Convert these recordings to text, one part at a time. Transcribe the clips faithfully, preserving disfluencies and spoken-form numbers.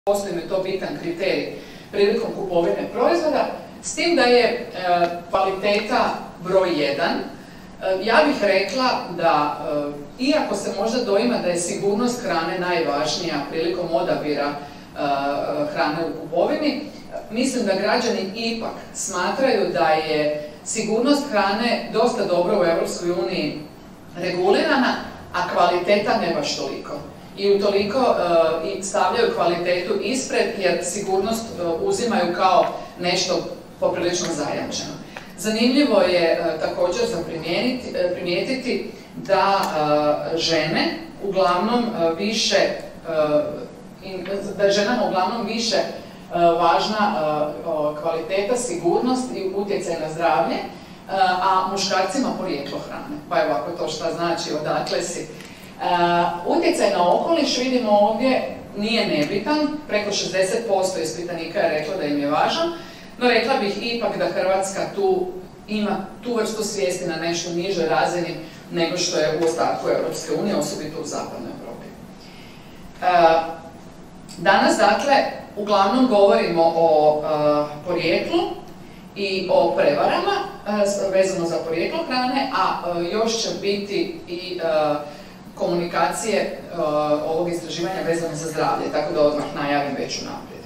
postoji mi to bitan kriterij prilikom kupovine proizvoda, s tim da je e, kvaliteta broj jedan. E, ja bih rekla da, e, iako se možda doima da je sigurnost hrane najvažnija prilikom odabira e, hrane u kupovini, mislim da građani ipak smatraju da je sigurnost hrane dosta dobro u Europskoj uniji regulirana, a kvaliteta ne baš toliko. I utoliko uh, i stavljaju kvalitetu ispred, jer sigurnost uh, uzimaju kao nešto poprilično zajamčeno. Zanimljivo je uh, također za uh, primijetiti da uh, žene uglavnom uh, više, uh, in, da je ženama uglavnom više uh, važna uh, kvaliteta, sigurnost i utjecaj na zdravlje, uh, a muškarcima porijeklo hrane. Pa evo, ako to šta znači, odakle si. Uh, utjecaj na okoliš, vidimo ovdje, nije nebitan, preko šezdeset posto ispitanika je reklo da im je važan, no rekla bih ipak da Hrvatska tu ima tu vrstu svijesti na nešto nižoj razini nego što je u ostatku Europske unije, osobito u zapadnoj Europi. Uh, danas, dakle, uglavnom govorimo o uh, porijeklu i o prevarama uh, vezano za porijeklo hrane, a uh, još će biti i uh, komunikacije uh, ovog istraživanja vezane za zdravlje, tako da odmah najavim već unaprijed.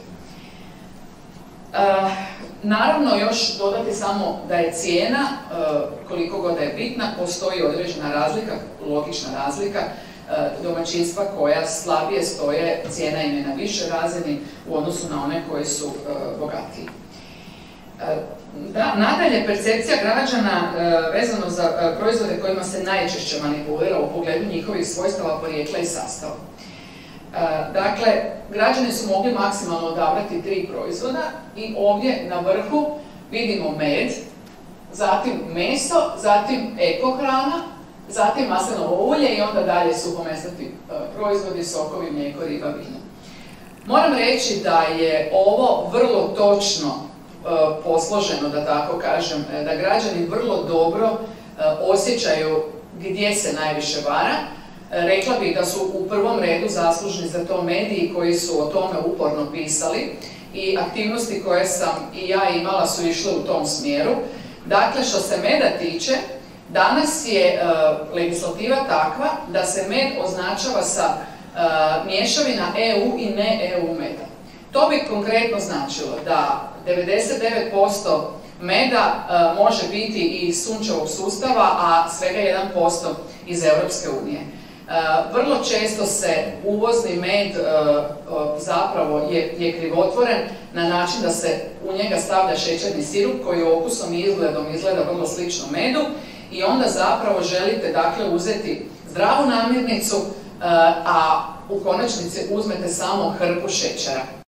Uh, naravno, još dodati samo da je cijena, uh, koliko god da je bitna, postoji određena razlika, logična razlika, uh, domaćinstva koja slabije stoje, cijena im je na višoj razini u odnosu na one koji su uh, bogatiji. Uh, Da, nadalje, percepcija građana e, vezano za e, proizvode kojima se najčešće manipulira u pogledu njihovih svojstava, porijekla i sastava. E, dakle, građani su mogli maksimalno odabrati tri proizvoda i ovdje na vrhu vidimo med, zatim meso, zatim ekohrana, zatim maslinovo ulje i onda dalje suhomesnati e, proizvodi, sokovi, mlijeko, riba, vino. Moram reći da je ovo vrlo točno posloženo, da tako kažem, da građani vrlo dobro osjećaju gdje se najviše vara. Rekla bih da su u prvom redu zaslužni za to mediji koji su o tome uporno pisali i aktivnosti koje sam i ja imala su išle u tom smjeru. Dakle, što se meda tiče, danas je legislativa takva da se med označava sa mješavina E U i ne E U meda. To bi konkretno značilo da devedeset devet posto meda uh, može biti iz sunčevog sustava, a svega jedan posto iz Europske unije. Uh, vrlo često se uvozni med uh, uh, zapravo je, je krivotvoren na način da se u njega stavlja šećerni sirup koji okusom i izgledom izgleda vrlo slično medu i onda zapravo želite, dakle, uzeti zdravu namirnicu, uh, a u konačnici uzmete samo hrpu šećera.